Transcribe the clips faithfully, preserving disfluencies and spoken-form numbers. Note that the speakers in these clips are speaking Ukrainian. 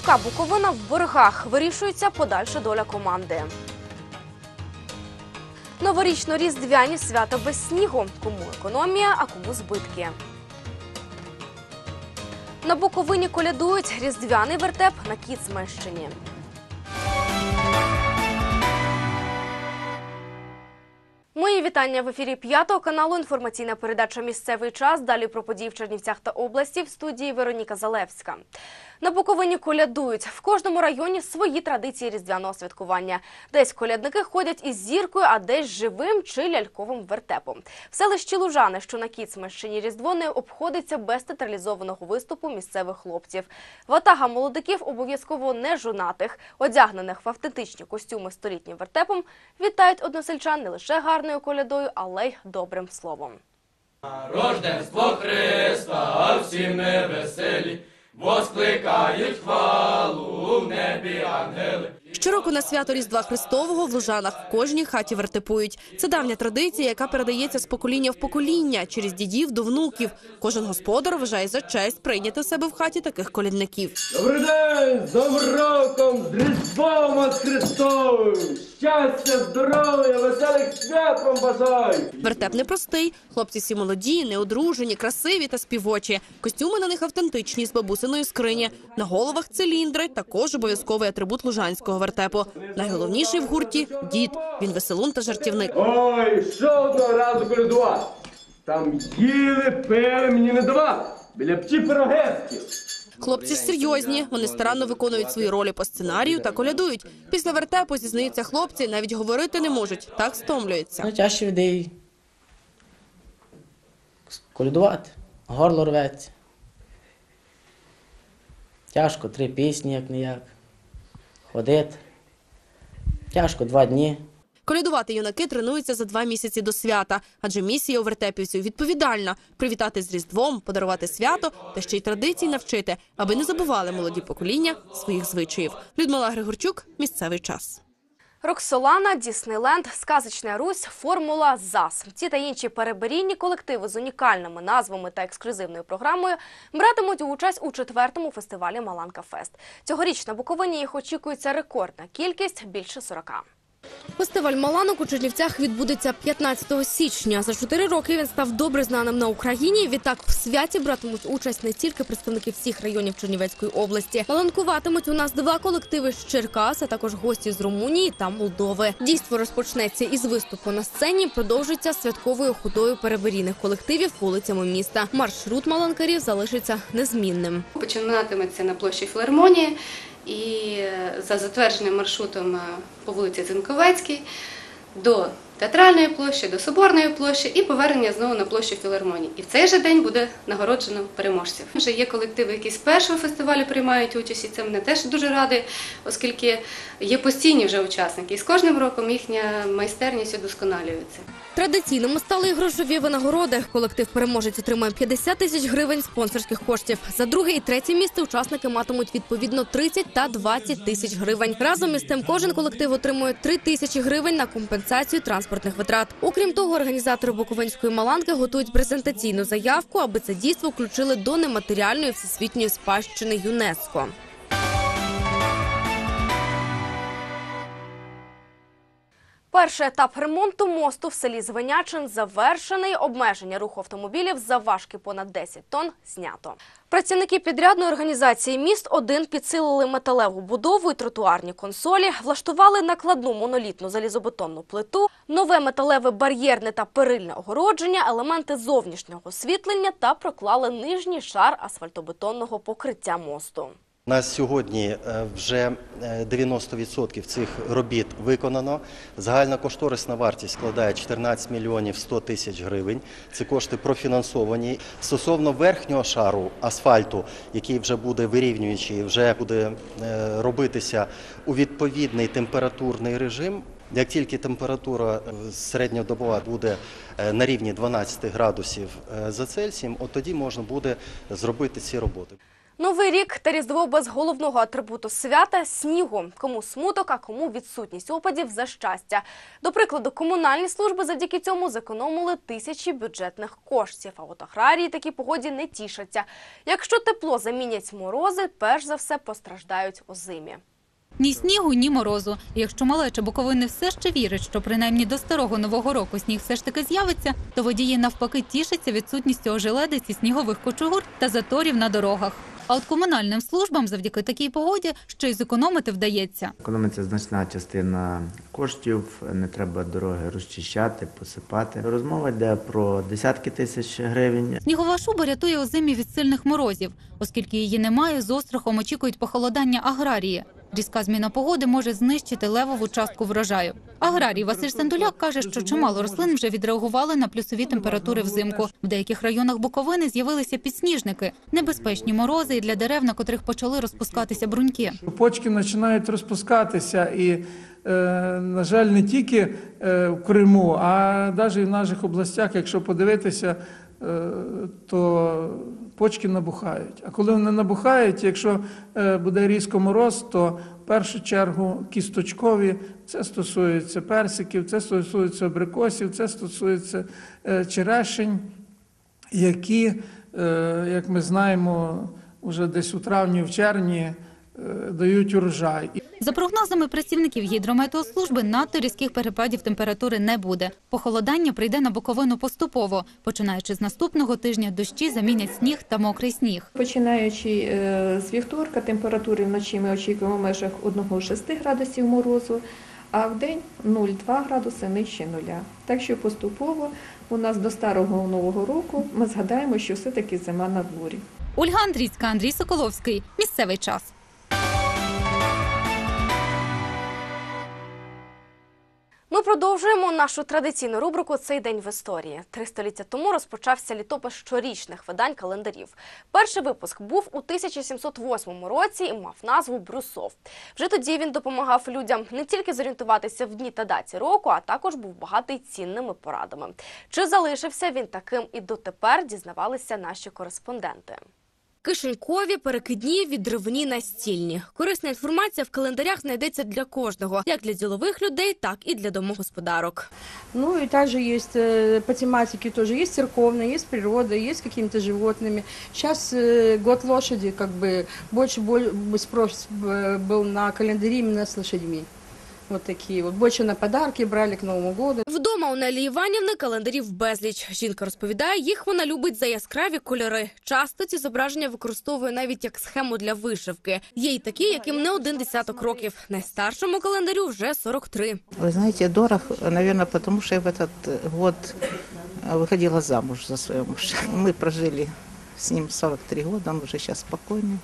ФК «Буковина» в боргах. Вирішується подальша доля команди. Новорічно-різдвяні свята без снігу. Кому економія, а кому збитки. На Буковині колядують різдвяний вертеп на Кіцманщині. Мої вітання в ефірі п'ятого каналу. Інформаційна передача «Місцевий час». Далі про події в Чернівцях та області. В студії Вероніка Залевська. На Буковині колядують. В кожному районі свої традиції різдвяного святкування. Десь колядники ходять із зіркою, а десь живим чи ляльковим вертепом. В селищі Лужани, що на Кіцманщині, Різдво не обходиться без театралізованого виступу місцевих хлопців. Ватага молодиків, обов'язково не жонатих, одягнених в автентичні костюми столітнім вертепом, вітають односельчан не лише гарною колядою, але й добрим словом. Рождество Христа, а всі ми веселі, воскликають хвалу в небі ангели. Щороку на свято Різдва Христового в Лужанах в кожній хаті вертепують. Це давня традиція, яка передається з покоління в покоління, через дідів до внуків. Кожен господар вважає за честь прийняти в себе в хаті таких колядників. Добрий день! З Новим роком! З Різдвом вас Христовим! Щастя, здоров'я, веселих свят вам бажаю! Вертеп непростий. Хлопці всі молоді, неодружені, красиві та співочі. Костюми на них автентичні, з бабусиної скрині. На головах циліндри, також обов'язковий атрибут лужанського вертепу. Найголовніший в гурті – дід. Він веселун та жартівник. Ой, що одного разу колядувати? Там їли, пили, мені не давали. Біля пчі пирогевські. Хлопці ж серйозні. Вони старанно виконують свої ролі по сценарію та колядують. Після вертепу, зізнаються хлопці, навіть говорити не можуть. Так стомлюються. Найтяжче людей колядувати. Горло рветься. Тяжко, три пісні, як-не-як. Ходити. Тяжко, два дні. Колядувати юнаки тренуються за два місяці до свята, адже місія у вертепівців відповідальна – привітати з Різдвом, подарувати свято та ще й традицій навчити, аби не забували молоді покоління своїх звичаїв. Людмила Григорчук, «Місцевий час». Роксолана, Діснейленд, Сказочна Русь, Формула ЗАЗ. Ці та інші переберійні колективи з унікальними назвами та ексклюзивною програмою братимуть участь у четвертому фестивалі «Маланка Фест». Цьогоріч на Буковині їх очікується рекордна кількість – більше сорока. Фестиваль «Маланок» у Чернівцях відбудеться п'ятнадцятого січня. За чотири роки він став добре знаним на Україні. Відтак в святі братимуть участь не тільки представники всіх районів Чернівецької області. Маланкуватимуть у нас два колективи з Черкас, а також гості з Румунії та Молдови. Дійство розпочнеться із виступу на сцені, продовжиться святковою ходою переберійних колективів вулицями міста. Маршрут маланкарів залишиться незмінним. Починатиметься на площі Філармонії. І за затвердженим маршрутом по вулиці Зінковецькій до Театральної площі, до Соборної площі і повернення знову на площу Філармонії. І в цей же день буде нагороджено переможців. Вже є колективи, які з першого фестивалю приймають участь, і це мене теж дуже радує, оскільки є постійні вже учасники. І з кожним роком їхня майстерність удосконалюється. Традиційними стали і грошові винагороди. Колектив-переможець отримає п'ятдесят тисяч гривень спонсорських коштів. За друге і третє місце учасники матимуть відповідно тридцять та двадцять тисяч гривень. Разом із тим кожен колектив отримує три тисячі гривень на компенсацію транспортних витрат. Окрім того, організатори Буковинської Маланки готують презентаційну заявку, аби це дійство включили до нематеріальної всесвітньої спадщини ЮНЕСКО. Перший етап ремонту мосту в селі Звенячин завершений. Обмеження руху автомобілів завважки понад десять тонн знято. Працівники підрядної організації «Міст один» підсилили металеву будову і тротуарні консолі, влаштували накладну монолітну залізобетонну плиту, нове металеве бар'єрне та перильне огородження, елементи зовнішнього освітлення та проклали нижній шар асфальтобетонного покриття мосту. На сьогодні вже дев'яносто відсотків цих робіт виконано. Загальна кошторисна вартість складає чотирнадцять мільйонів сто тисяч гривень. Ці кошти профінансовані. Стосовно верхнього шару асфальту, який вже буде вирівнюючий, вже буде робитися у відповідний температурний режим. Як тільки температура середньодобова буде на рівні дванадцять градусів за Цельсієм, от тоді можна буде зробити ці роботи. Новий рік та Різдво без головного атрибуту свята – снігу. Кому смуток, а кому відсутність опадів за щастя. До прикладу, комунальні служби завдяки цьому зекономили тисячі бюджетних коштів. А от аграрії такій погоді не тішаться. Якщо тепло замінять морози, перш за все постраждають озимі. Ні снігу, ні морозу. І якщо малеча Буковини все ще вірить, що принаймні до старого Нового року сніг все ж таки з'явиться, то водії навпаки тішаться відсутністю ожеледиці, снігових кучугур та заторів на дорогах. А от комунальним службам завдяки такій погоді ще й зекономити вдається. Економиться значна частина коштів, не треба дороги розчищати, посипати. Розмова йде про десятки тисяч гривень. Снігова шуба рятує озимі від сильних морозів. Оскільки її немає, з острахом очікують похолодання аграрії. Різка зміна погоди може знищити левову частку врожаю. Аграрій Василь Сандуляк каже, що чимало рослин вже відреагували на плюсові температури взимку. В деяких районах Буковини з'явилися підсніжники, небезпечні морози і для дерев, на котрих почали розпускатися бруньки. Почки починають розпускатися і, е, на жаль, не тільки е, в Криму, а навіть і в наших областях, якщо подивитися, е, то почки набухають. А коли вони набухають, якщо е, буде різко мороз, то в першу чергу кісточкові, це стосується персиків, це стосується абрикосів, це стосується е, черешень, які, е, як ми знаємо, вже десь у травні, в червні дають урожай. За прогнозами працівників гідрометеослужби, надто різких перепадів температури не буде. Похолодання прийде на Буковину поступово. Починаючи з наступного тижня, дощі замінять сніг та мокрий сніг. Починаючи з вівторка, температури вночі ми очікуємо в межах один-шість градусів морозу, а в день нуль-два градуси нижче нуля. Так що поступово у нас до старого Нового року ми згадаємо, що все-таки зима на дворі. Ольга Андрійська, Андрій Соколовський. Місцевий час. Ми продовжуємо нашу традиційну рубрику «Цей день в історії». Три століття тому розпочався літопис щорічних видань календарів. Перший випуск був у тисяча сімсот восьмому році і мав назву «Брюсов». Вже тоді він допомагав людям не тільки зорієнтуватися в дні та даті року, а також був багатий цінними порадами. Чи залишився він таким і дотепер, дізнавалися наші кореспонденти. Кишенькові, перекидні, відривні, настільні. Корисна інформація в календарях знайдеться для кожного, як для ділових людей, так і для домогосподарок. Ну и также есть по тематике тоже есть церковная, есть природа, есть какими-то животными. Сейчас год лошади, как бы больше спрос был на календаре именно с лошадьми. Вот такі. От більше на подарки брали к Новому году. Вдома у Нелі Іванівни календарів безліч. Жінка розповідає, їх вона любить за яскраві кольори. Часто ці зображення використовує навіть як схему для вишивки. Є й такі, яким не один десяток років. Найстаршому календарю вже сорок три. Ви знаєте, дорог, мабуть, тому що я в этот год виходила замуж за свого мужа. Ми прожили з ним сорок три роки, він вже зараз спокійний.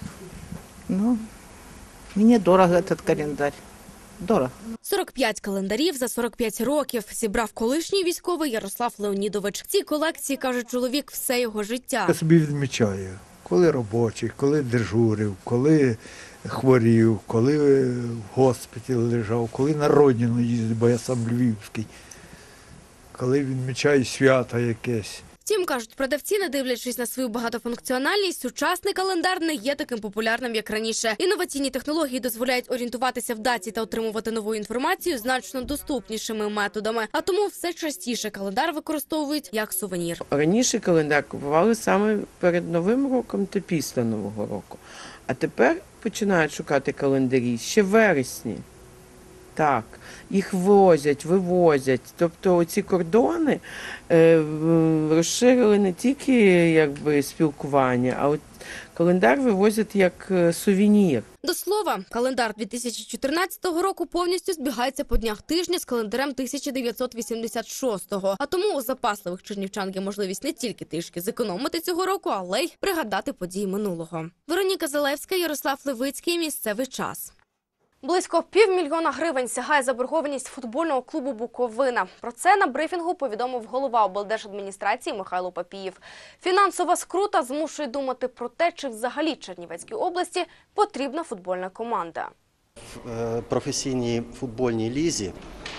Ну, мені дорого этот календар. Дорого. сорок п'ять календарів за сорок п'ять років зібрав колишній військовий Ярослав Леонідович. В цій колекції, каже чоловік, все його життя. Я собі відмічаю, коли робочий, коли дежурив, коли хворів, коли в госпіталі лежав, коли на родину їздив, бо я сам львівський, коли відмічаю свято якесь. Втім, кажуть продавці, не дивлячись на свою багатофункціональність, сучасний календар не є таким популярним, як раніше. Інноваційні технології дозволяють орієнтуватися в даті та отримувати нову інформацію значно доступнішими методами. А тому все частіше календар використовують як сувенір. Раніше календар купували саме перед Новим роком та після Нового року. А тепер починають шукати календарі ще в вересні. Так, їх возять, вивозять. Тобто ці кордони е, розширили не тільки якби спілкування, а от календар вивозять як сувенір. До слова, календар дві тисячі чотирнадцятого року повністю збігається по днях тижня з календарем тисяча дев'ятсот вісімдесят шостого. А тому у запасливих чернівчан є можливість не тільки трішки зекономити цього року, але й пригадати події минулого. Вероніка Залевська, Ярослав Левицький, місцевий час. Близько півмільйона гривень сягає заборгованість футбольного клубу «Буковина». Про це на брифінгу повідомив голова облдержадміністрації Михайло Папієв. Фінансова скрута змушує думати про те, чи взагалі Чернівецькій області потрібна футбольна команда. В професійній футбольній лізі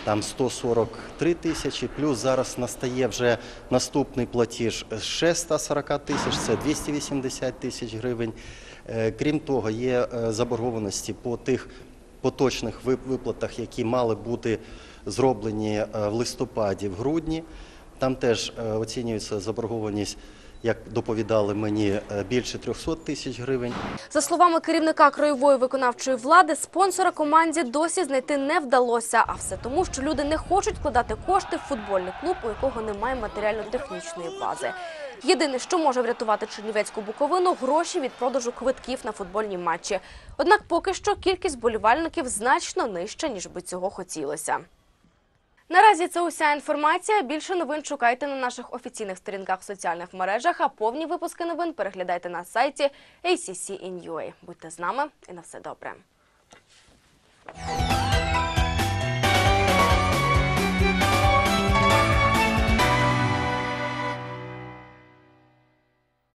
там сто сорок три тисячі, плюс зараз настає вже наступний платіж ще сто сорок тисяч, це двісті вісімдесят тисяч гривень. Крім того, є заборгованості по тих поточних виплатах, які мали бути зроблені в листопаді, в грудні. Там теж оцінюється заборгованість, як доповідали мені, більше трьохсот тисяч гривень. За словами керівника краєвої виконавчої влади, спонсора команді досі знайти не вдалося. А все тому, що люди не хочуть вкладати кошти в футбольний клуб, у якого немає матеріально-технічної бази. Єдине, що може врятувати Чернівецьку Буковину – гроші від продажу квитків на футбольні матчі. Однак поки що кількість вболівальників значно нижча, ніж би цього хотілося. Наразі це уся інформація. Більше новин шукайте на наших офіційних сторінках в соціальних мережах, а повні випуски новин переглядайте на сайті ей сі сі ін ю ей. Будьте з нами і на все добре.